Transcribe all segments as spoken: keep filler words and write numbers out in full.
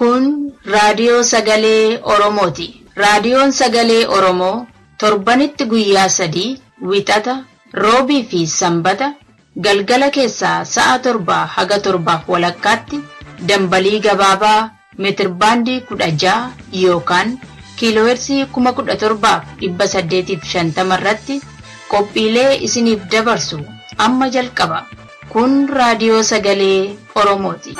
Kun raadiyoo sagalee Oromooti. Raadiyoon sagalee Oromoo torbanitti guyyaa sadii wixata roobii fi sanbata galgala keessaa sa'a torbaa haga torbaaf walakkaatti dambalii gabaabaa meetirbaandii kudha ja'a yookaan kiiloohertzii kuma kudha torbaaf dhibba saddeetiif shantama irratti qophiilee isiniif dabarsu amma jalqaba. Kun raadiyoo sagalee Oromooti.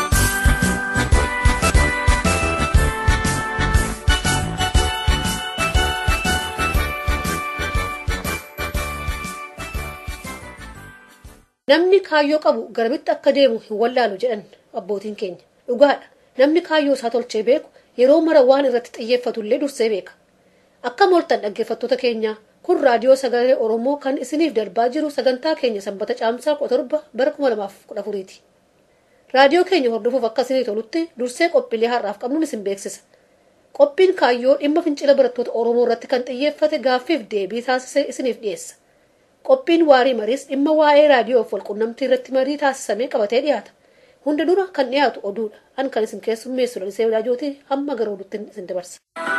Namni kaayyoo qabu garamitti akka deemu hin wallaalu jedhan abbootiin keenya. Dhugaadha. Namni kaayyoo isaa tolchee beeku yeroo mara waan irratti xiyyeeffatu illee dursee beeka. Akka mooltan dhaggeeffattoota keenya kun raadiyoo sagalee Oromoo kan isiniif darbaa jiru sagantaa keenya sanbata caamsaa kudha torba bara kuma lamaaf kudha afuriiti. Raadiyoo keenya hordofuuf akka isinii tolutti dursee qophiilee har'aaf qabnuun isin beeksisa. Qophiin kaayyoo dhimma fincila barattoota Oromoo irratti kan xiyyeeffate gaaffiif deebii taasisee isiniif dhiyeessa. Qophiin waarii mariis dhimma waa'ee raadiyoo fi walqunnamtii irratti marii taasisamee qabatee dhiyaata. Hunda dura kan dhiyaatu oduudha. An kan isin keessummeessu Lalisee Wadaajootii hamma gara oduutti isin dabarsa.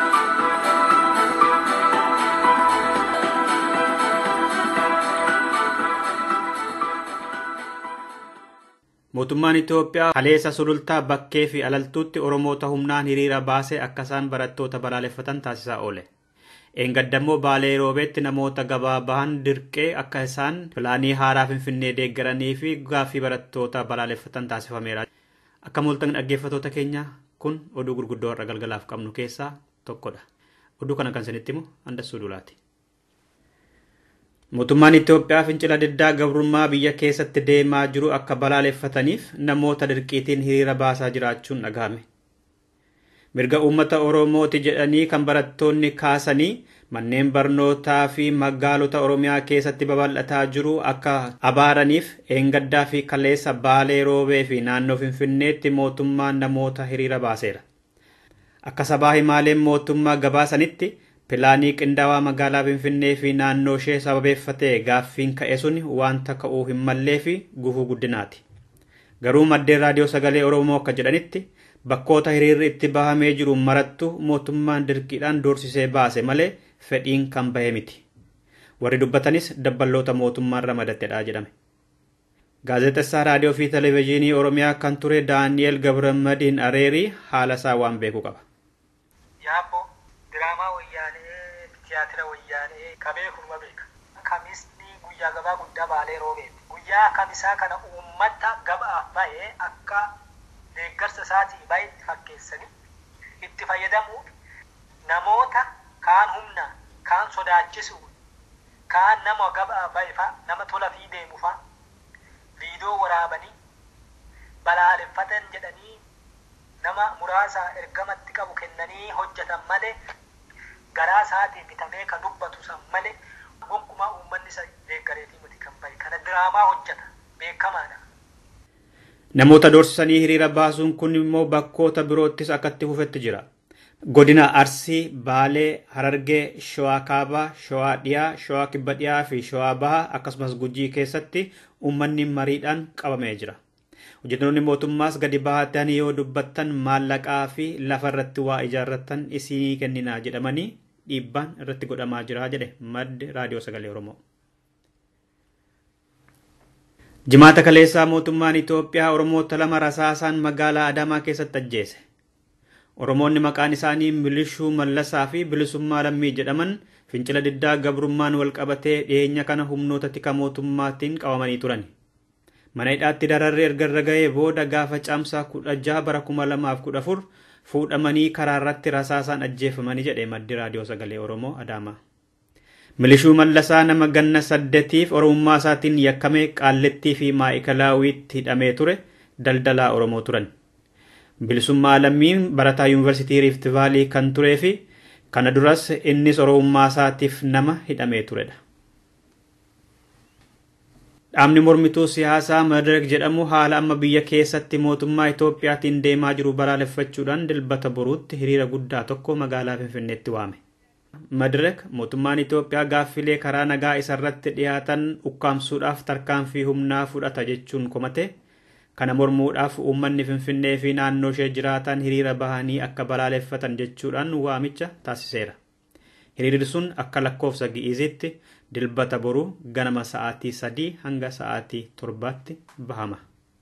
Mootummaan Itoophiyaa haleessa sulultaa bakkee fi alaltuutti Oromoota humnaan hiriira baasee akka isaan barattoota balaaleffatan taasisaa oole. Engaddammoo Baalee Roobeetti namoota gabaa bahan dirqee akka isaan pilaanii haaraa Finfinnee deeggaranii fi gaaffii barattoota balaaleffatan taasifameera. Akka mooltan dhaggeeffattoota keenya kun oduu gurguddoo har'a galgalaaf qabnu keessaa tokkodha. Oduu kana kan isinitti himu Andassuu Dulaati. Mootummaan Itoophiyaa fincila diddaa gabrummaa biyya keessatti deemaa jiru akka balaaleffataniif namoota dirqiitiin hiriira baasaa jiraachuun dhagahame. Mirga uummata Oromooti jedhanii kan barattoonni kaasanii manneen barnootaa fi magaalota Oromiyaa keessatti babal'ataa jiru akka abaaraniif eengaddaa fi kaleessa Baalee Roobee fi naannoo Finfinneetti mootummaan namoota hiriira baaseera. Akka sabaa himaaleen mootummaa gabaasanitti pilaanii qindaawaa magaalaa Finfinnee fi naannoo ishee sababeeffatee gaaffiin ka'e sun wanta ka'uu hin mallee fi gufuu guddinaati. Garuu maddeen raadiyoo sagalee Oromoo akka jedhanitti bakkoota hiriirri itti bahamee jiru marattu mootummaan dirqiidhaan doorsisee baase malee fedhiin kan bahe miti. Warri dubbatanis dabballoota mootummaan ramadattedha jedhame. Gaazexessaa raadiyoo fi televezyiinii Oromiyaa kan ture Daani'eel Gabramadiin Areerii haala isaa waan beeku qaba. Yaabbo diraamaa wayyaanee tiyaatira wayyaanee qabee kunuma beeka. Kamisni guyyaa gabaa guddaa Baalee Roobeeti. Guyyaa kamisaa kana uummata gabaaf bahee akka deeggarsa isaatii baay'ee fakkeessanii itti fayyadamuun namoota kaan humnaan kaan sodaachisuun kaan nama gabaa baay'ifaa nama tola fi deemufaa viidiyoo waraabanii balaaleffatan jedhanii nama muraasa ergamatti qabu kennanii hojjetan malee garaa isaatii bitamee kan dubbatu san malee gonkumaa uummanni isa deeggareetii miti kan bahe kana diraamaa hojjeta beekamaadha. Namoota doorsisanii hiriira baasuun kun immoo bakkoota biroottis akkatti fufetti jira. Godina Arsii, Baalee, Harargee, Shawaa Kaabaa, Shawaa Dhiyaa, Shawaa Kibba Dhiyaa fi Shawaa Bahaa akkasumas Gujii keessatti uummanni mariidhaan qabamee jira. Hojjettoonni mootummaas gadi bahatanii yoo dubbattan maallaqaa fi lafa irratti waa ijaarratan isinii kenninaa jedhamanii dhiibbaan irratti godhamaa jira jedhe maddi raadiyoo sagalee Oromoo. Jimaata kaleessaa mootummaan Itoophiyaa Oromoota lama rasaasaan magaalaa Adamaa keessatti ajjeese. Oromoonni maqaan isaanii Milishuu Mallasaa fi Bilisummaa Lammii jedhaman fincila diddaa gabrummaan wal qabatee dhiyeenya kana humnoota tika mootummaatiin qabamanii turan. Mana hidhaatti dararri erga irra ga'ee booda gaafa caamsaa kudha jaha bara kuma lamaaf kudha afur fuudhamanii karaa irratti rasaasaan ajjeefamanii jedhe maddi raadiyoo sagalee Oromoo Adaamaa. Milishuu Mallasaa nama ganna saddetiif Oromummaa isaatiin yakkamee Qaallettii fi Maa'ikalaawwiitti hidhamee ture daldalaa Oromoo turan. Bilisummaa Lammiin barataa Yuunivarsiitii Rift Vaalii kan turee fi kana duras innis Oromummaa isaatiif nama hidhamee turedha. Dhaabni mormituu siyaasaa Madirek jedhamu haala amma biyya keessatti mootummaa Itoophiyaatiin deemaa jiru balaaleffachuudhaan dilbata boruutti hiriira guddaa tokko magaalaa Finfinneetti waame. Madirek mootummaan Itoophiyaa gaaffilee karaa nagaa isarratti dhiyaatan ukkaamsuudhaaf tarkaanfii humnaa fudhata jechuun komate Kana mormuudhaaf uummanni Finfinnee fi naannoo ishee jiraatan hiriira bahanii akka balaaleffatan jechuudhaan waamicha taasiseera. Hiriirri sun akka lakkoofsa Gi'iziitti dilbata boru ganama sa'aatii sadii hanga sa'aatii torbaatti bahama.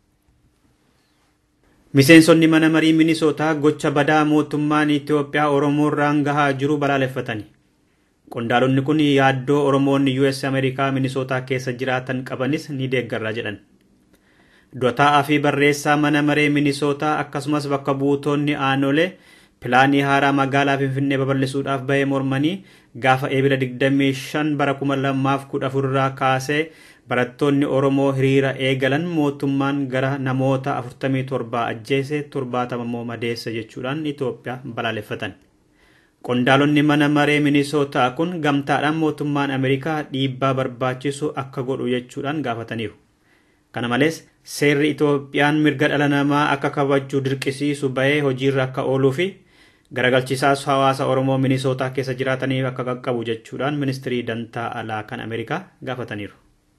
Miseensonni mana marii Minisootaa gocha badaa mootummaan Itoophiyaa Oromoo irraan gahaa jiru balaaleffatani. Qondaalonni kun yaaddoo Oromoonni U S Ameerikaa Minisootaa keessa jiraatan qabanis ni deeggarra jedhan. Durataa fi barreessaa mana maree Minisootaa akkasumas bakka buutonni aanolee pilaanii haaraa magaalaa Finfinnee babal'isuudhaaf bahee mormanii gaafa eebila digdamii shan bara kuma lamaaf kudha afur irraa kaasee barattoonni Oromoo hiriira eegalan mootummaan gara namoota afurtamii torba ajjeese torbaatama immoo madeesse jechuudhaan Itoophiyaa balaaleffatan. Qondaalonni mana maree Minisootaa kun gamtaadhaan mootummaan Ameerikaa dhiibbaa barbaachisu akka godhu jechuudhaan gaafataniiru. Kana malees seerri Itoophiyaan mirga dhala namaa akka kabajuu dirqisiisu bahee hojiirra akka ooluu fi garagalchiisaas hawaasa Oromoo Minisootaa keessa jiraataniif akka qaqqabu jechuudhaan ministirii dantaa alaa kan Ameerikaa gaafataniiru.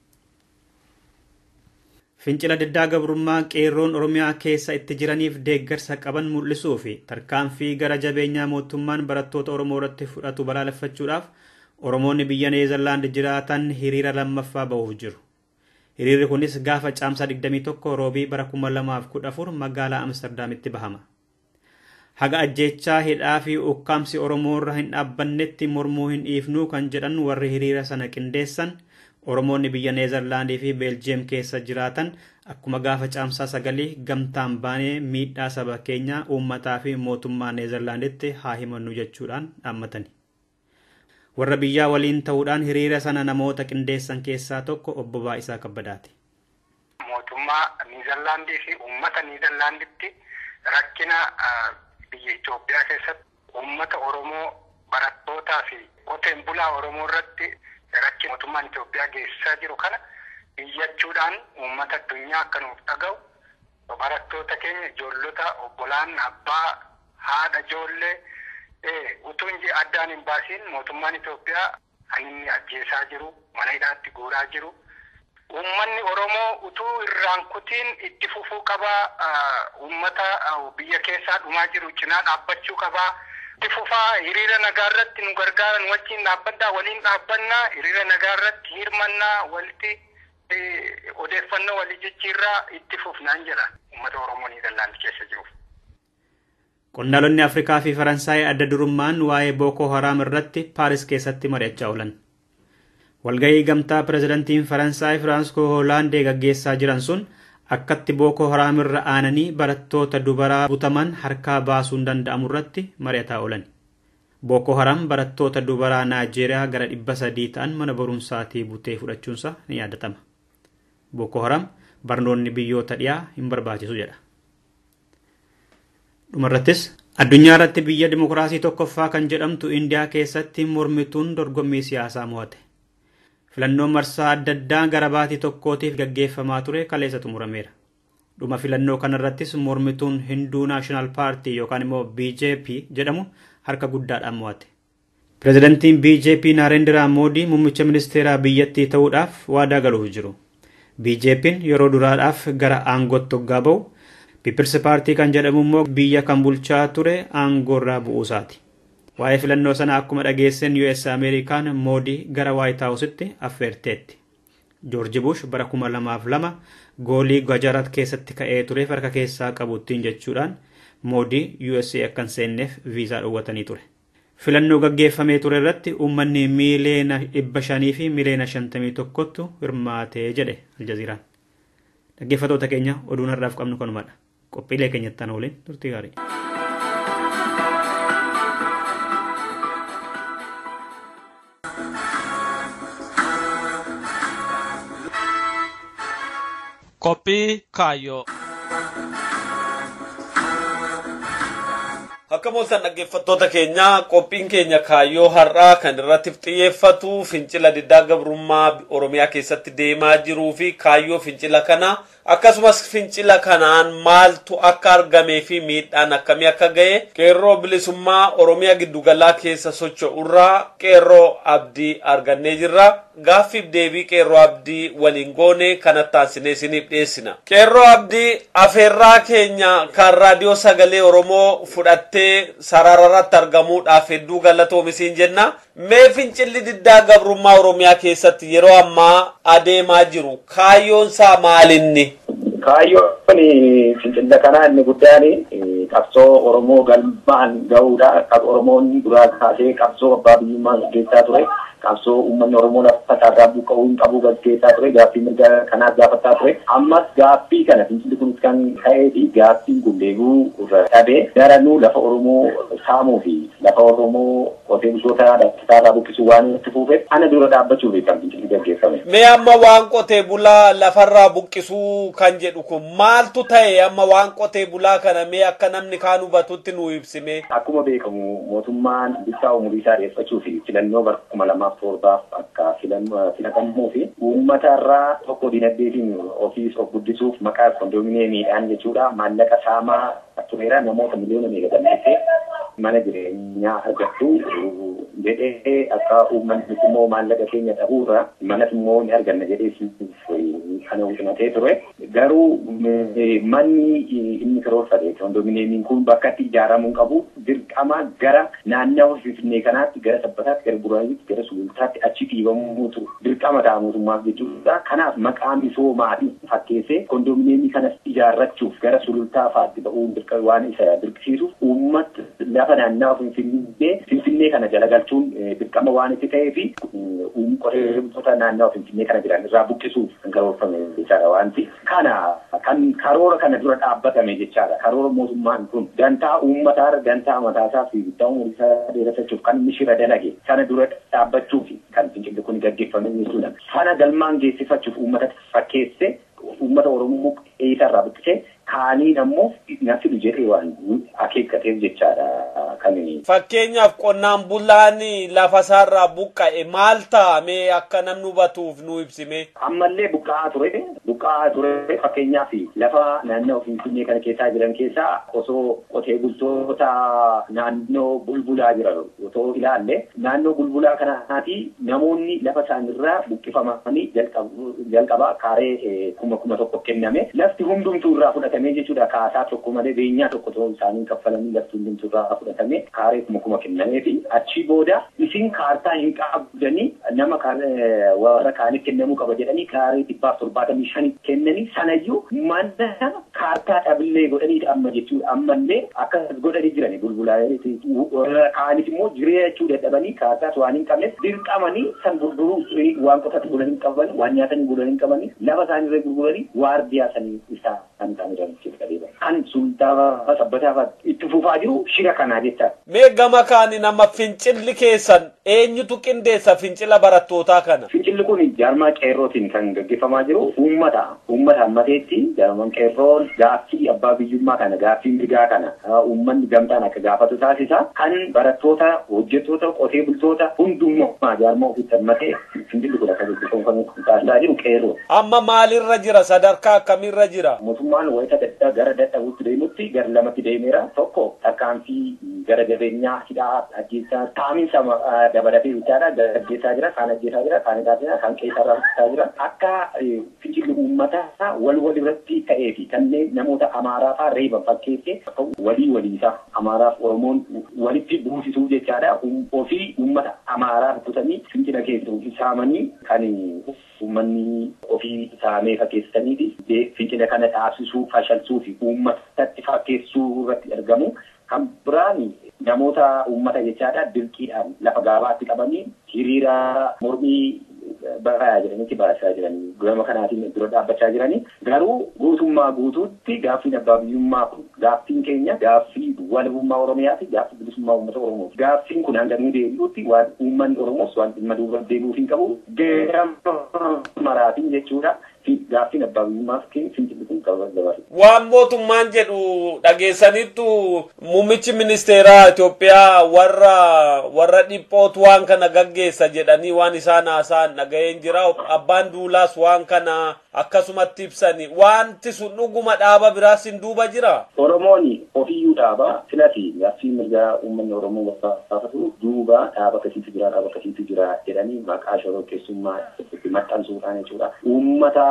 Fincila diddaa gabrummaa qeerroon Oromiyaa keessa itti jiraniif deeggarsa qaban mul'isuu fi tarkaanfii gara jabeenyaa mootummaan barattoota Oromoo irratti fudhatu balaaleffachuudhaaf Oromoonni biyya Neezerlaand jiraatan hiriira lammaffaa bahuuf jiru. Hiriirri kunis gaafa caamsaa digdamii tokko roobii bara kuma lamaaf kudha afur magaalaa Amsterdaamitti bahama. Haga ajjeechaa hidhaa fi ukkaamsi Oromoo irra hin dhaabbannetti mormuu hin dhiifnu kan jedhan warri hiriira sana qindeessan Oromoonni biyya Neezerlaandii fi Beeljiyeem keessa jiraatan akkuma gaafa caamsaa sagalii gamtaan baanee miidhaa saba keenyaa uummataa fi mootummaa Neezerlaanditti haa himannu jechuudhaan dhaammatani. Warra biyyaa waliin ta'uudhaan hiriira sana namoota qindeessan keessaa tokko obbo Baa'isaa Kabbadaati. Mootummaa Neezerlaandii fi uummata Neezerlaanditti rakkina biyya Itoophiyaa keessatti uummata Oromoo barattootaa fi qoteen bulaa Oromoo irratti rakkina mootummaan Itoophiyaa geessisaa jiru kana iyyachuudhaan uummata addunyaa akka nuuf dhaga'u barattoota keenya ijoollota obbolaan abbaa haadha ijoollee utuu inji addaan hin baasiin mootummaan Itoophiyaa kan inni ajjeesaa jiru mana hidhaatti guuraa jiru. Uummanni Oromoo utuu irraan kutiin itti fufuu qabaa, uummata biyya keessaa dhumaa jiru cinaa dhaabbachuu qabaa. Itti fufaa hiriira nagaa irratti nu gargaaran wajjin dhaabbaddaa waliin dhaabbannaa hiriira nagaa irratti hirmannaa walitti odeeffannoo walii jijjiirraa itti fufnaan jedha uummata Oromoo Neezerlaand keessa jiruuf. Qondaalonni Afrikaa fi Faransaay adda durummaan waa'ee Booko Haraam irratti Paaris keessatti mari'achaa oolan. Walgahii gamtaa pirezidantiin Faransaay Firaansiko Hoolaandee gaggeessaa jiran sun akkatti Booko Haraam irra aananii barattoota dubaraa butaman harkaa baasuun danda'amu irratti mari'ataa oolan. Booko Haraam barattoota dubaraa Naajeeriyaa gara dhibba sadii ta'an mana barumsaatii butee fudhachuunsa ni yaadatama. Booko Haraam barnoonni biyyoota dhiyaa hin barbaachisu jedha. Dhumarrattis addunyaa irratti biyya dimokiraasii tokkoffaa kan jedhamtu Indiyaa keessatti mormituun dorgommii siyaasaa mo'ate. Filannoon marsaa adda addaa gara baatii tokkootiif gaggeeffamaa ture kaleessa xumurameera. Dhuma filannoo kanarrattis mormituun Hinduu Naashinaal Paartii yookaan immoo B J P jedhamu harka guddaadhaan mo'ate. Pirezidantiin B J P Naarendiraa Moodii muummicha ministeeraa biyyattii ta'uudhaaf waadaa galuuf jiru. B J P'n yeroo duraadhaaf gara aangootti hoggaa ba'u. Piipilsi paartii kan jedhamu immoo biyya kan bulchaa ture aangoorraa bu'uusaati. Waa'ee filannoo sana akkuma dhageessan U S Ameerikaan Moodii gara White House'tti affeerteetti. George Bush bara kuma lamaaf lama goolii Gujarat keessatti ka'ee tureef harka keessaa qabuttiin jechuudhaan Moodii U S A akka hin seenneef viizaa dhowwatanii ture. Filannoo gaggeeffamee ture irratti uummanni miiliyoona dhibba shanii fi miiliyoona shantamii tokkottu hirmaatee jedhe Aljaziiraan. Dhaggeeffattoota keenya oduun har'aaf qabnu kanumadha. Qophiilee keenyattaan waliin turtii gaarii. Qophii kaayyoo. Akka mooltan dhaggeeffattoota keenya qophiin keenya kaayyoo har'aa kan irratti xiyyeeffatu fincila diddaa gabrummaa Oromiyaa keessatti deemaa jiruu fi kaayyoo fincila kana akkasumas fincila kanaan maaltu akka argamee fi miidhaan akkamii akka ga'e qeerroo bilisummaa Oromiyaa giddugalaa keessa socho'urraa qeerroo abdii argannee jirra. gaaffiif deebii qeerroo abdii waliin goone kanatti aansinee isiniif dhiyeessina. Qeerroo abdii afeerraa keenya kan raadiyoo sagalee Oromoo fudhattee sarararratti argamuudhaaf hedduu galatoomi jenna. Mee fincilli diddaa gabrummaa Oromiyaa keessatti yeroo ammaa adeemaa jiru kaayyoon isaa maalinni? Kaayyoon fincilla kanaa inni guddaan qabsoo Oromoo galmaan ga'uudha. Oromoon duraa kaasee qabsoo abbaa biyyummaa gaggeessaa ture. Qabsoo uummanni Oromoo lafa isaa buqqa'uu hin qabu gaggeessaa ture. Gaaffii mirga kanaaf gaafataa ture. Ammas gaaffii kana fincilli kunis kan ka'ee fi gaaffiin kun deebi'uu irra dhabee daranuu lafa Oromoo saamuu fi lafa Oromoo qotee bultoota lafisaarraa buqqisuu waan itti fuufeef ana dura dhaabbachuuf kan fincilli gaggeeffame. Mee amma waan qotee bulaa lafarraa buqqisuu kan jedhu kun maaltu ta'e amma waan qotee bulaa kana mee akka namni kaan hubatutti nu ibsime? Akkuma beekamu mootummaan bittaa umurii isaa dheereffachuu fi filannoo bara kuma lamaaf torbaaf akka filatamuu fi uummata irraa tokko dinagdeetiin ofiis of guddisuuf maqaa kondominiyeemiidhaan jechuudha maallaqa saamaa tureera namoota miliyoona meeqatamneessee mana jireenyaa argattu jedhee akka uummanni immoo maallaqa keenya dhabuurra manas immoo ni arganna jedhee kana wuxinatee ture garuu manni inni karoorfate kondominiyeemiin kun bakka itti ijaaramuu qabu dirqama gara naannawa Finfinnee kanaatti gara Sabbataatti gara Buraayitti gara Sulultaatti achi dhiibamuutu dirqama ta'a mootummaaf jechuudha. Kanaaf maqaa misoomaatiin fakkeessee kondominiyeemii kanas ijaarrachuuf gara Sulultaa fa'aatti ba'uun dirqama waan isa dirqisiisuuf uummata lafa naannawa Finfinnee Finfinnee kana jala galchuun dirqama waan itti ta'ee fi qotee bultoota naannawa Finfinnee kana jiran irraa buqqisuuf kan karoorfame jechaadha wanti. Kana kan karoora kana dura dhaabbatame jechaadha. Karoora mootummaan kun dantaa uummataa dantaa mataasaa fi bittaa umurii isaa dheereffachuuf kan inni shira dalage sana dura dhaabbachuuf kan fincilli kun gaggeeffame jechuudha. Sana galmaan geessifachuuf uummata fakkeesse uummata Oromoo eessarraa buqqisee kaaniin ammoo nafti jedhee waan akeekkateef jechaadha kan fakkeenyaaf qonnaan bulaan lafa isaarraa buqqa'e maal ta'ame akka namni hubatuuf nu ibsime. Ammallee buqqa'aa ture buqqa'aa ture fakkeenyaaf lafa naannoo Finfinnee kana keessaa jiran keessaa osoo qotee bultoota naannoo bulbulaa jiran otoo ilaalle naannoo bulbulaa kanaati namoonni lafa isaanirraa buqqifamanii jalqaba kaaree kuma kuma tokko kenname lafti hundumtuu irraa fudhatame jechuudha. Kaasaa tokko malee beenyaa tokko ta'uu isaanii kaffalanii lafti hundumtuu irraa fudhatame kaaree kuma kuma kennamee fi achi booda isin kaartaa hin qabdanii nama warra kaaniif kennamuu qaba jedhanii kaaree dhibbaaf torbaatamii shanii kennanii sanayyuu mana kaartaa dhabillee godhanii amma jechuudha. Ammallee akkas godhanii jirani bulbulaa kaaniif immoo jiraachuu dadhabanii kaartaas waan hin qabneef dirqamanii san gurguruu waan qotatu bulan hin qaban waan nyaatanii bulan hin qabanii lafa isaanii irra gurguranii waardiyaa sanii isaa kan ta'an jiran kan sultaa Sabbataa itti fufaa jiru shira kanaa jecha. Mee gama kaani nama fincilli keessan eenyutu qindeessa fincila barattootaa kana? Fincilli kun jaarmaa qeerrootiin kan gaggeeffamaa jiru uummata uummata ammateetti jaarmaan qeerroon gaaffii abbaa biyyummaa kana gaaffii mirgaa kana uummanni gamtaan akka gaafatu taasisa kan barattoota hojjettoota qotee bultoota hundummaa jaarmaa ofitti ammatee fincilli kun akka gaggeeffamu kan taasisaa jiru qeerroo. Amma maalirra jira sadarkaa akkamiirra jira? Mootummaan wayita dadda gara dadhabuutti deemutti gara lamatti deemeera tokko tarkaanfii gara jabeenyaa hidhaa ajjeessaa taa'umsa dabalatee bitaadha gaggeessaa jira kan ajjeessaa jira kan hidhaa jira kan qeessarraa bitataa jira akka fincilli uummataa wal wal irratti ta'ee fi kanneen namoota amaaraa fa'aa reeban fakkeessee walii waliisaa amaaraaf Oromoon walitti buusisuu jechaadha ofii uummata amaaraa rukutanii fincila keessuu isaamanii kan uummanni ofii saamee fakkeessanii fi fincila kana dhaabsisuu fashalsuu fi uummatatti fakkeessuu irratti argamu. Kan biraan namoota uummata jechaadha dirqiidhaan lafa gaabaatti qabanii hiriira mormii baraa jiranitti baasaa jiranii gama kanaatiin dura dhaabbachaa jiranii garuu guutummaa guutuutti gaaffiin abbaa biyyummaa kun gaaffiin keenya gaaffii walabummaa Oromiyaati gaaffii bilisummaa uummata Oromooti. Gaaffiin kun hanga nuu deebi'utti waan uummanni Oromoos waan dhimma duuba deebi'uuf hin qabu gama maraatiin jechuudha. gaaffii abbaa biyyummaaf fincilli kun qaba dabarsu. Waan mootummaan jedhu dhageessaniittu muummichi ministeeraa Itoophiyaa warra warra dhiphootu waan kana gaggeessa jedhanii waan isaan haasa'an dhaga'een jira. Abbaan duulaas waan kana akkasumatti ibsani. Wanti sun dhuguma dhaaba biraas hin duuba jira. Oromooni ofiyyuu dhaaba filati gaaffii mirgaa uummanni Oromoo gaafatu duuba dhaaba akkasiitu jira dhaaba akkasiitu jira jedhanii maqaa shoroo keessummaa maxxansuudhaan jechuudha. Uummata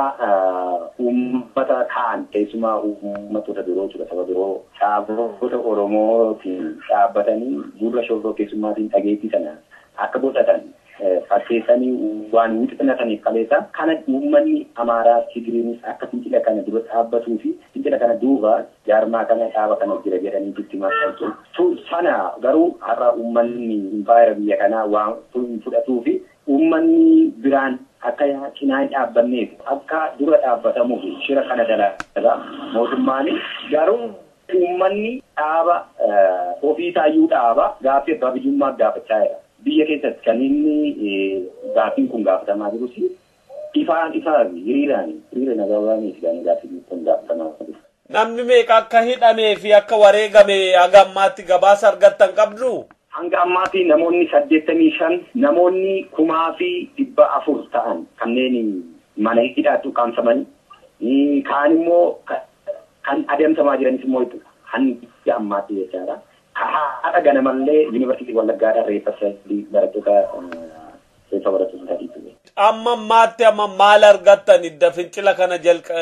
uummata kaan keessumaa uummattoota biroo jechuudha saba biroo dhaabota Oromootiin dhaabbatanii gurra shoroo keessummaatiin dhageettii sana akka godhatan fakkeessanii waan wixinataniif kaleessa kana uummanni Amaaraa Tigiriinis akka fincila kana dura dhaabbatuu fi fincila kana duuba jaarmaa kana dhaaba kana jira jedhanii itti maxxansu. Sana garuu har'a uummanni impaayera biyya kanaa waan fudhatuu fi uummanni biraan akka cinaa dhaabbanneef akka dura dhaabbatamuuf shira kana dalagaa mootummaan garuu uummanni dhaaba ofii taayyuu dhaaba gaaffii abbaa biyyummaa gaafachaa jira. Biyya keessatti kan inni gaaffiin kun gaafatamaa jirus ifaan ifaa hiriiraan hiriira nagabaaniiti kan gaaffiin kun gaafatamaa jiru. Namni meeqa akka hidhamee fi akka wareegame hanga ammaatti gabaasa argattan qabdu? Hanga ammaatti namoonni saddeettamii shan namoonni kumaa fi dhibba afur ta'an kanneen mana hidhaatti qaamsamanii kaan immoo kan adeemsamaa jiranis immoo hanga ammaatti jechaadha. Haadha ganamallee yuunivarsiitii Wallaggaadhaa reeffa sadii barattoota reeffa barattoota sadiitu. Amma ammaatti amma maal argattan idda fincila kana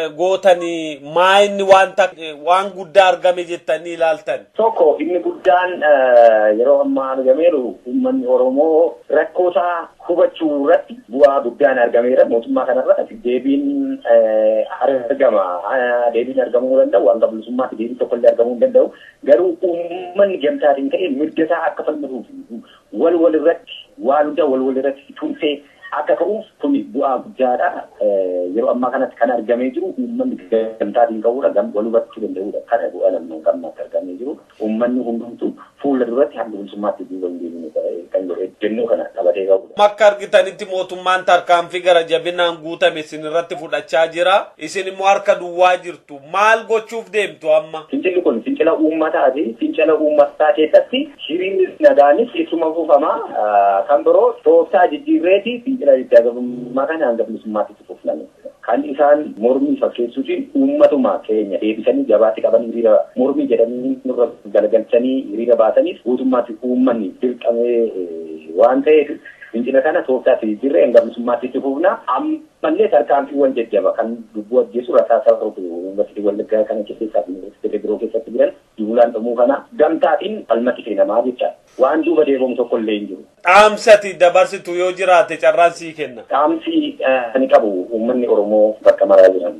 gootanii maa inni waan guddaa argame jettanii ilaaltan? Tokko inni guddaan yeroo ammaa argameeru uummanni Oromoo rakkoosaa hubachuu irratti bu'aa guddaan argameera. Mootummaa kanarratti deebiin argama. Deebiin argamuu danda'u wanta bilisummaatti deebii tokkollee argamuu hin danda'u. Garuu uummanni gamtaatiin ta'e mirgasaa akka falmatuuf wal wal irratti waan hunda wal wal irratti tunsee akka ka'uuf kun bu'aa guddaadha. Yeroo ammaa kanatti kan argamee jiru uummanni gamtaatiin ka'uudha wal hubachuu danda'uudha. Kana bu'aa lamman gammaatti argamee jiru uummanni hundumtuu fuula duratti hanga bilisummaatti duuba hin deemine kan godhe jennuu kana qabatee qabudha. Akka argitanitti mootummaan tarkaanfii gara jabinaan guutame isin irratti fudhachaa jira. Isin immoo harka duwwaa jirtu. Maal gochuuf deemtu amma? Fincilli kun fincila uummataati. Fincila uummataa keessatti hiriirri nagaanis keessuma fuufamaa kan biroo tooftaa jijjiirreeti fincila diddaagabummaa kana hanga bilisummaatti fufname. Kan isaan mormii fakkeessuutiin uummatuma keenya deebisanii gabaatti qaban hiriira mormii jedhanii nurra galagalchanii hiriira baasaniif guutummaatti uummanni dirqamee waan ta'eef fincila kana tooftaatti jijjiirree hanga bilisummaatti itti fufna. Ammallee tarkaanfiiwwan jajjaba kan lubbuu ajjeessu rasaasa yuunivarsiitii Wallaggaa kana keessaa fi yuunivarsiitii biroo keessatti jiran duulaan dhumuu kana gamtaatiin falmatti seenamaa jecha waan duuba deebi'u tokko illee hin jiru. Dhaamsati dabarsitu yoo jiraate carraan sii kenna. Dhaamsi ni qabu uummanni Oromoo bakka maraa jiran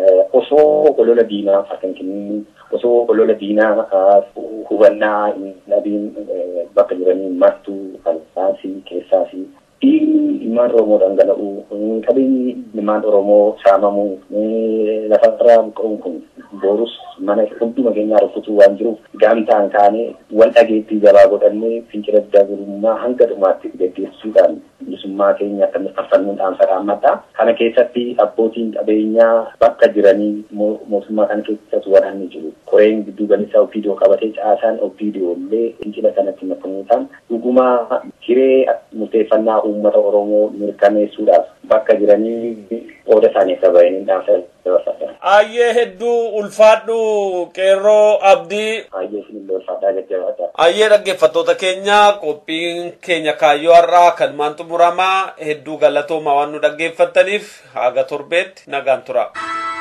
osoo olola diinaa akka hin kennin osoo olola diinaa hubannaa dhabiin bakka jiranii martuu falsaasii keessaa fi dhiigni ilmaan Oromoo dhangala'uu qabeenyi ilmaan Oromoo saamamuu lafarraa buqqa'uun kun borus mana hunduma keenyaa rukutuu waan jiruuf gamtaan kaanee wal dhageettii jabaa godhannee fincila diddaagabummaa hanga dhumaatti gaggeessuudhaan bilisummaa keenya akka mirkaneeffannuun dhaamsa dhaammadha. Kana keessatti abbootiin qabeenyaa bakka jiranii mootummaa kana keessatti waraanni jiru. Koreen gidduu galeessaa opiidiyoo qabatee caasaan opiidiyoo illee fincila sanatti makamuudhaan dhugumaa hiree murteeffannaa uummata Oromoo mirkaneessuudhaaf bakka jiranii qooda isaanii akka bahaniin dhaamsa dabarfadha. Ayyee hedduu ulfaadhu qeerroo abdii. Ayyee isinillee ulfaadhaa jajjabaadha. Ayyee dhaggeeffattoota keenya qophiin keenya kaayyoo har'aa kan maan xumuramaa hedduu galatooma waan nu dhaggeeffattaniif haga torbeetti nagaan tura.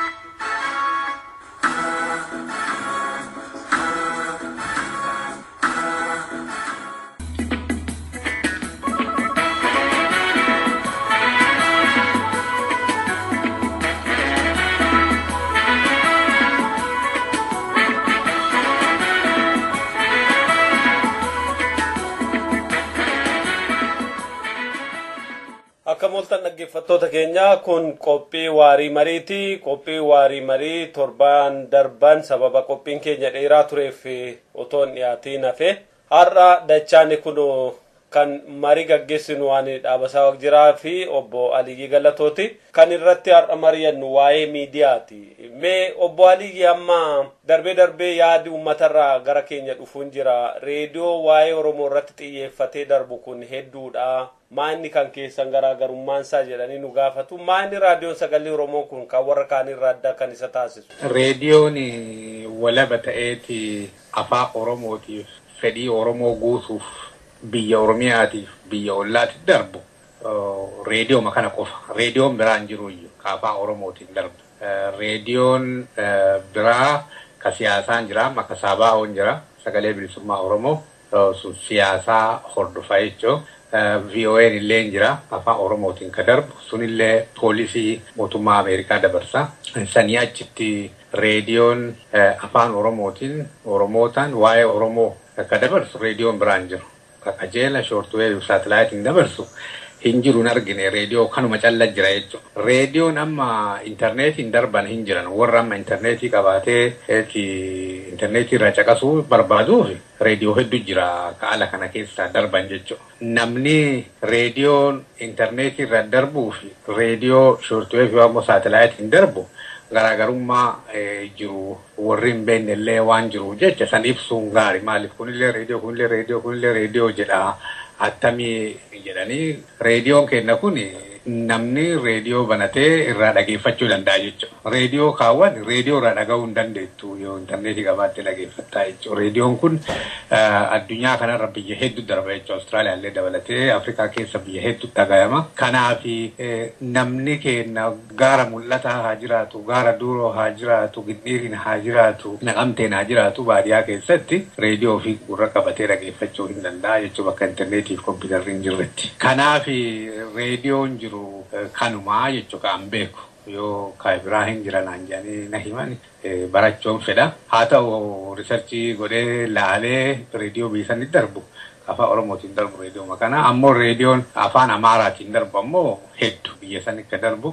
Akka moltan dhaggeeffattoota keenya kun qophii waarii mariiti. Qophii waarii marii torban darban sababa qophiin keenya dheeraa tureef otoo hin dhiyaatiin hafe har'a dachaani kun kan marii gaggeessinu waan dhaabasaa waqjiraa fi obbo Aliyyi Galatooti kan irratti har'a mari'annu waa'ee miidiyaati. Mee obbo Aliyyi amma darbee darbee yaadi uummatarraa gara keenya dhufuun jira. Reediyoo waa'ee Oromoo irratti xiyyeeffatee darbu kun hedduudha. Maanni kan keessan garaagarummaan isaa jedhanii nu gaafatu. Maanni raadiyoon sagalee Oromoo kun kan warra kaanirraa adda kan isa taasisu? Reediyoon walaba ta'eeti afaan Oromootiif fedhii Oromoo guutuuf biyya Oromiyaatiif biyya ollaatiif darbu reediyoo makana qofa. Reediyoon biraan jiru iyyuu afaan Oromootiin darbu. Reediyoon biraa ka siyaasaan jira, maka saabaa'oon jira, sagalee bilisummaa Oromoo sun siyaasaa hordofaa jechuun. V O N illee jira afaan Oromootiin ka darbu sunillee poolisii mootummaa Ameerikaa dabarsa. Sanii achitti reediyoon afaan Oromootiin Oromootaan waa'ee Oromoo ka dabarsu reediyoon biraan jiru. Ka qajeela shoortuweer saatalaayitiin dabarsu hin jiru hin argine reediyoo kanuma calla jira jechuudha. Reediyoon amma intarneetiin darban hin jiran warra amma intarneetii qabaatee intarneetii irraa caqasuu barbaaduuf reediyoo hedduu jira ka ala kana keessaa darban jechuudha. Namni reediyoon intarneetii irra darbuu fi reediyoo shoortuweer fi ammoo saatalaayitiin darbu garaagarummaa jiru warri hin beekne illee waan jiru jecha san ibsuun gaarii maaliif kunillee reediyoo kunillee reediyoo kunillee reediyoo jedha attamii jedhanii reediyoon kenna kun namni reediyoo banatee irraa dhageeffachuu danda'a jechuudha. Reediyoo kaawwan reediyoo irraa dhaga'uu hin dandeettu yoo intarneetii qabaatte dhageeffattaa jechuudha. Reediyoon kun addunyaa kanarra biyya hedduu darba jechuudha. Awustiraaliyaa illee dabalatee Afrikaa keessa biyya hedduu dhaga'ama. Kanaaf namni kenna gaara mul'ataa haa jiraatu, gaara duuroo haa jiraatu, gidhiiriin haa jiraatu, naqamteen haa jiraatu baadiyyaa keessatti reediyoo fi gurra qabatee dhageeffachuu hin danda'a jechuudha bakka intarneetiif kompiitarri hin jirretti. Kanaaf reediyoon jiru kanumaa jechuudha kan beeku yoo ka biraa hin jiran jedhanii na himan barachuun fedha. Haa ta'u riisarchii godhee laalee reediyoo biisanii darbu afaan Oromootiin darbu reediyoo makana ammoo reediyoon afaan Amaaraatiin darbu ammoo hedduu biyya san akka darbu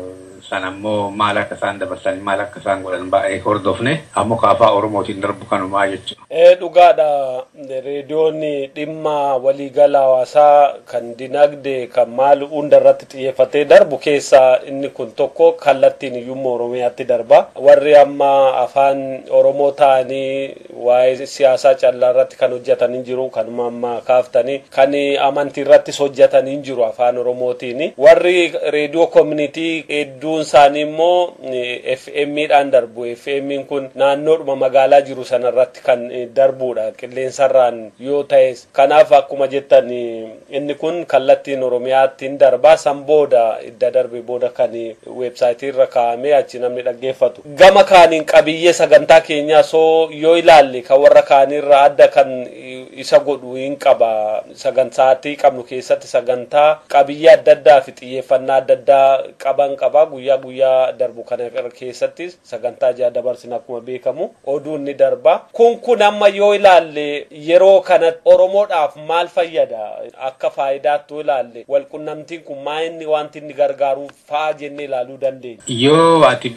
san ammoo maal akka isaan dabarsanii maal akka isaan godhan baay'ee hordofne ammoo ka afaan Oromootiin darbu kanumaa jechuudha. Dhugaadha reediyoon dhimma waliigala hawaasaa kan dinagdee kan maal hunda irratti xiyyeeffatee darbu keessaa inni kun tokko kallattiin iyyummaa Oromiyaatti darba. Warri amma afaan Oromoo ta'anii waa'ee siyaasaa callaa irratti kan hojjetanii jiru kanuma amma kaaftanii kan amantii irrattis hojjetanii jiru afaan Oromootiin. Warri reediyoo community hedduun isaanii immoo F M dhaan darbu. F M kun naannoodhuma magaalaa jiru sanarratti kan darbuudha qilleensarraan yoo ta'e. Kanaaf akkuma jettan inni kun kallattiin Oromiyaattiin darba san booda idda darbe booda kan weebsaayitii irra kaa'amee achi namni dhaggeeffatu. Gama kaaniin qabiyyee sagantaa keenyaa soo yoo ilaalle kan warra kaanirra adda kan isa godhu hin qaba. Sagantaatii qabnu keessatti sagantaa qabiyyee adda addaa fi xiyyeeffannaa adda addaa qaban qaba. Guyyaa guyyaa darbu kana keessatti sagantaa jaha dabarsin akkuma beekamu oduun ni darba. Kun kun amma yoo ilaalle yeroo kana Oromoodhaaf maal fayyada akka faayidaatti ilaalle walqunnamtiin kun maa inni wanti inni gargaaruuf fa'aa jennee ilaaluu dandeenya. Yoo ati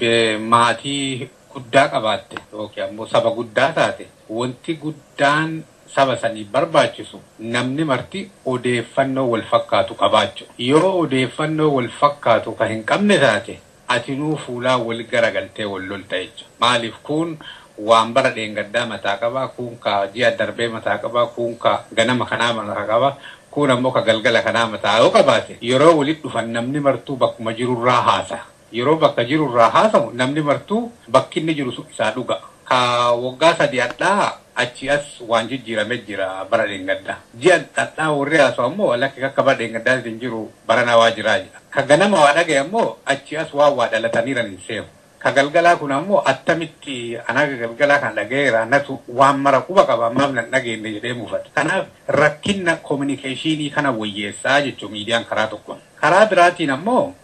maatii guddaa qabaatte yookiin ammoo saba guddaa taate wanti guddaan saba sanii barbaachisu namni marti odeeffannoo wal fakkaatu qabaachuu. Yoo odeeffannoo wal fakkaatu ka hin qabne taate atinuu fuulaa wal garagaltee wal lolta jechuudha. Maaliif kun waan bara dheengaddaa mataa qaba, kun ka ji'a darbee mataa qaba, kun ka ganama kanaa mataa qaba, kun ammoo ka galgala kanaa mataa yoo qabaate yeroo walitti dhufan namni martuu bakkuma jirurraa haasa. Yeroo bakka jirurraa haasamu namni martuu bakki inni jiru isaa dhuga. Ka waggaa sadii addaa achi as waan jijjiirame jira bara dheengaddaa. Ji'a addaa warri haasawu ammoo lakki akka bara dheengaddaa hin jiru bara nawaa jiraa jira. Ka ganama waa dhagaye ammoo achi as waan waa dhalataniiran hin seemu. Ka galgalaa kun ammoo attamitti anaga galgalaa kan dhagayeera natu waan mara quba qaba ammaaf nan dhageenne jedhee muufata. Kanaaf rakkinna kominikeeshinii kana wayyeessaa jechuun miidiyaan karaa tokkoon. Karaa biraatiin ammoo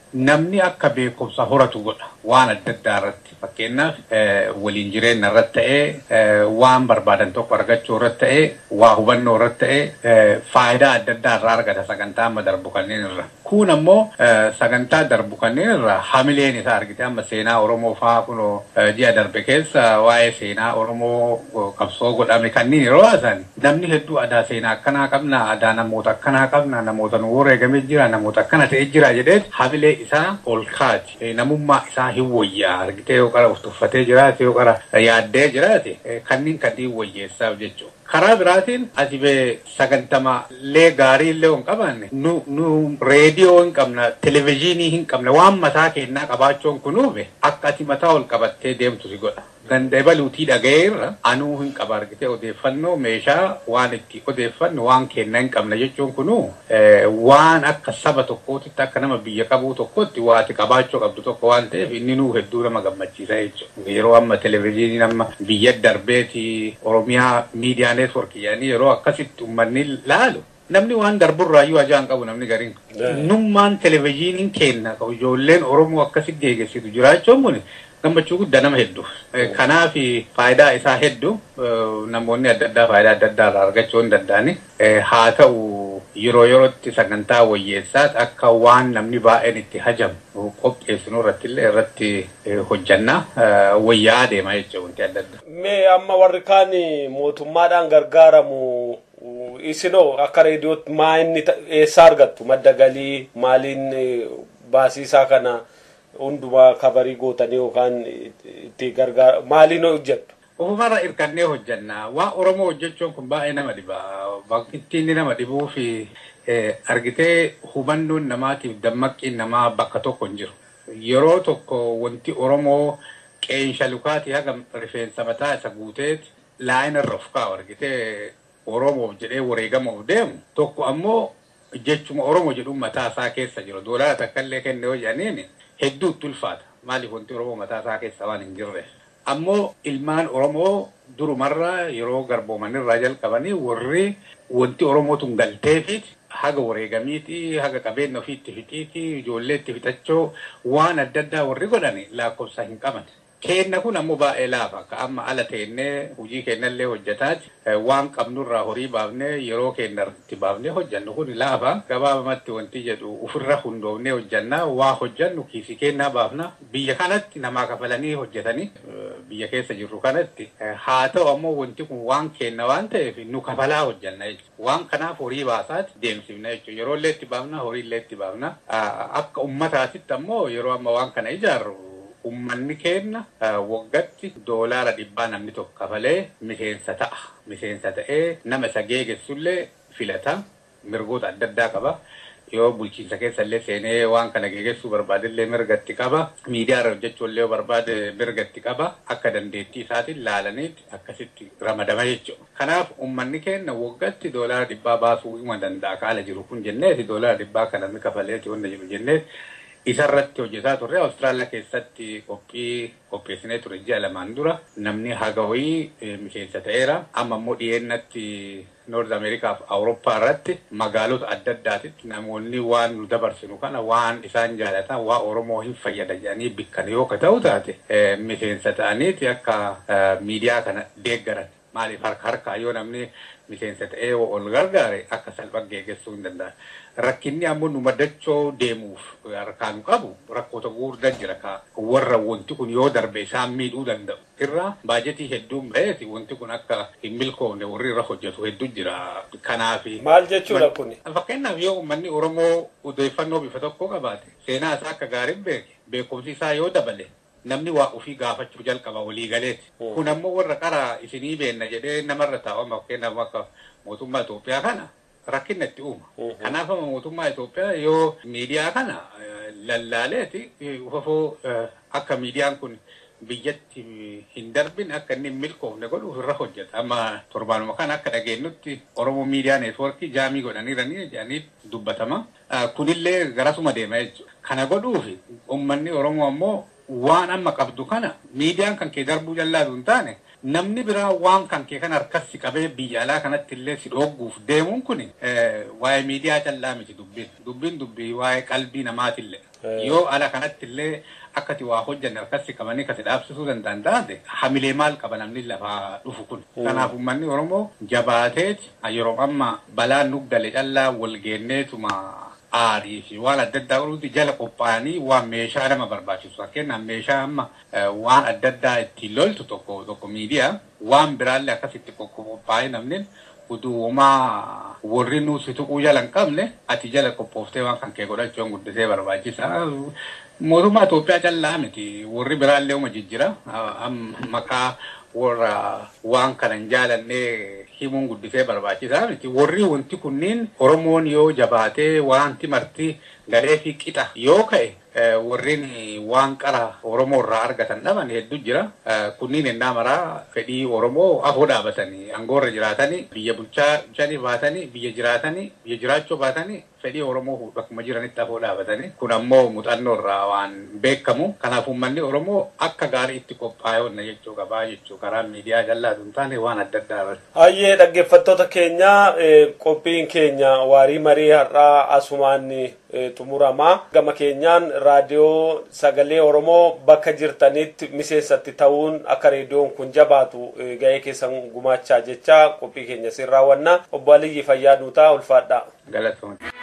namni akka beekumsa horatu godha waan adda addaa irratti fakkeenyaaf waliin jireenya irratti ta'ee waan barbaadan tokko argachuu irratti ta'ee waa hubannoo irratti ta'ee faayidaa adda addaa irraa argata sagantaa amma darbu kanneen irra kun ammoo sagantaa darbu kanneen irra hamileen isaa argite amma seenaa Oromoo faa kunoo ji'a darbe keessa waa'ee seenaa Oromoo qabsoo godhame kanneen yeroo haasan namni hedduu aadaa seenaa akkanaa qabna aadaa namoota akkanaa qabna namoota nu wareegame jira namoota akkana ta'e jira jedhee hamilee isaa ol kaati namummaa isaa hin wayyaa argite yoo qara uffatee jiraate yoo qara yaaddee jiraate kanneen kanneen wayyeessaaf jechuudha. karaa biraatiin asibee sagantama lee gaarii illee hin qabaanne nu nu reediyoo hin qabna televezyiinii hin qabna waan mataa keenyaa qabaachuun kunuume akka ati mataa ol qabattee deemtu si godha. Danda'e baluutii dhaga'eerra anuu hin qaba argite odeeffannoo meeshaa waan itti odeeffannu waan kennaa hin qabna jechuun kunuu waan akka saba tokkootitti akka nama biyya qabuu tokkotti waati qabaachuu qabdu tokko waan ta'eef inni nuu hedduu nama gammachiisa jechuudha. Yeroo amma televezyiiniin amma biyya darbeeti Oromiyaa miidiyaa neetworkii yaanii yeroo akkasitti uummanni laalu namni waan darburraayyuu ajaan qabu namni gariin nummaan televezyiiniin kenna ijoolleen Oromoo akkasitti geegessitu jiraachuun kun gammachuu guddaa nama hedduu kanaaf faayidaa isaa hedduu namoonni adda addaa faayidaa adda addaa irraa argachuu hin danda'ani haa ta'u yeroo yerootti sagantaa wayyeessaat akka waan namni baay'een itti hajamu qopheessinu irratti illee irratti hojjannaa wayyaa adeema jechuudha wanti adda addaa. Mee amma warri kaan mootummaadhaan gargaaramu isinoo akka reediyootti maa inni eessaa argattu madda galii maaliin baasiisaa kana hundumaa kabarii gootanii yookaan itti gargaara maaliin hojjettu? Ofumarra irkannee hojjannaa waan Oromoo hojjechuun kun baay'ee nama dhiba bakki inni nama dhibuu fi argitee hubannoon namaatiif dammaqqiin namaa bakka tokko hin jiru. Yeroo tokko wanti Oromoo qeensa lukaatii haga rifeensa mataa isa guuteet laayina irra of kaa'u argitee Oromoof jedhee wareegamuuf deemu tokko ammoo jechuma Oromoo jedhuun mataa isaa keessa jiru doolaara takkaallee kenne hojjaniini hedduutti ulfaata maaliif wanti Oromoo mataa isaa keessa waan hin jirre ammoo ilmaan Oromoo durumarra yeroo garboomanirraa jalqabanii warri wanti Oromootun galteefi haga wareegamiiti haga qabeenya ofiitti fixiiti ijoolleetti fixachoo waan adda addaa warri godhani lakkoofsa hin qaban. Kenna kun ammoo baay'ee laafa ka amma ala teennee hojii kennallee hojjetaati waan qabnurraa horii baafnee yeroo kennarratti baafnee hojjannu kun laafa gabaabamatti wanti jedhu ofirra hundoofnee hojjannaa waa hojjannu kiisii kennaa baafna biyya kanatti namaa kafalanii hojjetanii biyya keessa jirru kanatti haa ta'u ammoo wanti kun waan kenna waan ta'eef nu kafalaa hojjanna jechuudha waan kanaaf horii baasaati deemsifna jechuudha yeroo illee itti baafna horii illee itti baafna akka ummataatitti ammoo yeroo amma waan kana ijaarru ummanni kenna waggatti doolaara dhibbaa namni tokko kafalee miseensa ta'a. Miseensa ta'ee nama isa geegessullee filata mirgoota adda addaa qaba. Yoo bulchiinsa keessallee seenee waan kana geegessuu barbaadellee mirgatti qaba. Miidiyaa irra hojjechuullee yoo barbaade mirgatti qaba. Akka dandeettii isaatiin laalaniitti akkasitti ramadama jechuudha. Kanaaf ummanni kenna waggatti doolaara dhibbaa baasuu ima danda'a kaala jiru kun jenneeti doolaara dhibbaa kana namni kafaleeti wanta jiru jenneeti. Isarratti hojjetaa turre Awustiraaliyaa keessatti qophii qopheessinee ture ji'a lamaan dura namni haga wayii miseensa ta'eera amma immoo dhiyeennatti Noord Ameerikaa fi Awurooppaa irratti magaalota adda addaatitti namoonni waan nu dabarsinu kana waan isaan jaalatan waa Oromoo hin fayyada jedhanii bikkan yoo ka ta'u taate miseensa ta'aniiti akka miidiyaa kana deeggaran maaliif harka harkaa yoo namni miseensa ta'ee ol gargaare akka salphaa geegessuu hin danda'a. Rakkinni ammoo nu madachoo deemuuf harkaan qabu rakkoota gurguddaa jira ka warra wanti kun yoo darbe isaan miidhuu danda'u. Irraa baajetii hedduun ba'eeti wanti kun akka hin milkoofne warri irra hojjetu hedduu jira. Kanaaf maal jechuudha kun? Fakkeenyaaf yoo uummanni Oromoo odeeffannoo bifa tokko qabaate seenaa isaa akka gaariin beeke beekumsi isaa yoo dabale namni waa ofii gaafachuu jalqaba walii galeeti. Kun ammoo warra qaraa isinii beenna jedhee namarra taa'u fakkeenyaaf akka mootummaa Itoophiyaa kana rakkinna itti uuma. Kanaaf mootummaa Itoophiyaa yoo miidiyaa kana lallaaleeti ufafoo akka miidiyaan kun biyyatti hin darbin akka inni milkoofne godhuuf irra hojjeta. Amma torbaanuma kana akka dhageenyutti Oromoo miidiyaa neetworkii jaamii godhaniiranii jedhanii dubbatama. Kunillee garasuma deema jechuudha. Kana godhuuf uummanni Oromoo ammoo waan amma qabdu kana miidiyaan kan kee darbuu jallaatu hin taane namni biraa waan kan kee kan harkatti qabee biyya alaa kanatti illee si dhooguuf deemuun kun waa'ee miidiyaa callaa miti dubbiin dubbiin dubbii waa'ee qalbii namaatillee Yoo ala kanatti illee akkati waa hojjanne harkatti qabanii kati dhaabsisuu danda'an taate hamilee maal qaba namni lafaa dhufu kun. Kanaaf uummanni Oromoo jabaateeti yeroo amma balaan nugdale callaa wal geenneetuma aarii fi waan adda addaa godhuuti jala qophaa'anii waan meeshaa nama barbaachisu. Fakkeenyaaf meeshaa amma waan adda addaa ittiin loltu tokko tokko miidiyaa waan biraallee akkasitti qophaa'ee namni uduumaa warri nuti tuquu jala hin qabne ati jala qophooftee waan kan kee godhachuun guddisee barbaachisa. Mootummaa Itoophiyaa callaa miti warri biraallee uma jijjira maqaa warra waan kana hin jaalannee himuun guddisee barbaachisaa miti. Warri wanti kunniin Oromoon yoo jabaatee wanti marti galee fi qixa yoo ka'e warreen waan qara Oromoo irraa argatan dhaban hedduu jira. Kunniin ennaa maraa fedhii Oromoo afoo dhaabatanii aangoorra jiraatanii biyya bulchaa janii baatanii biyya jiraatanii biyya jiraachuu baatanii fedhii Oromoo bakkuma jiranitti afoo dhaabatanii kun ammoo muuxannoo irraa waan beekamu. Kanaaf uummanni Oromoo akka gaarii itti qophaa'ee onna jechuu qabaa jechuu karaa miidiyaa jallaatu hin taane waan adda addaa irratti. Hayyee dhaggeeffattoota keenya qophiin keenya waarii marii har'aa asumaan xumuramaa gama keenyaan raadiyoo sagalee Oromoo bakka jirtanitti miseensatti ta'uun akka reediyoon kun jabaatu ga'ee keessan gumaachaa jecha qophii keenya sirraawwanna. Obbo Aliyyi Fayyaa Nuutaa ulfaadhaa. Galatoomne.